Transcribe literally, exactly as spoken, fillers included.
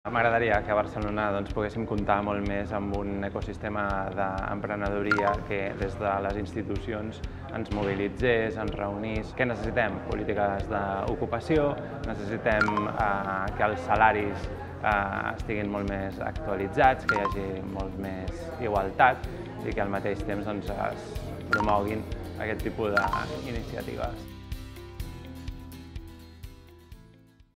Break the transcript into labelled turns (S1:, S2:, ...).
S1: M'agradaria que a Barcelona doncs, poguéssim comptar molt més amb un ecosistema d'emprenedoria que des de les institucions ens mobilitzés, ens reunís. Què necessitem? Polítiques d'ocupació, necessitem eh, que els salaris eh, estiguin molt més actualitzats, que hi hagi molt més igualtat i que al mateix temps doncs, es promoguin aquest tipus d'iniciatives.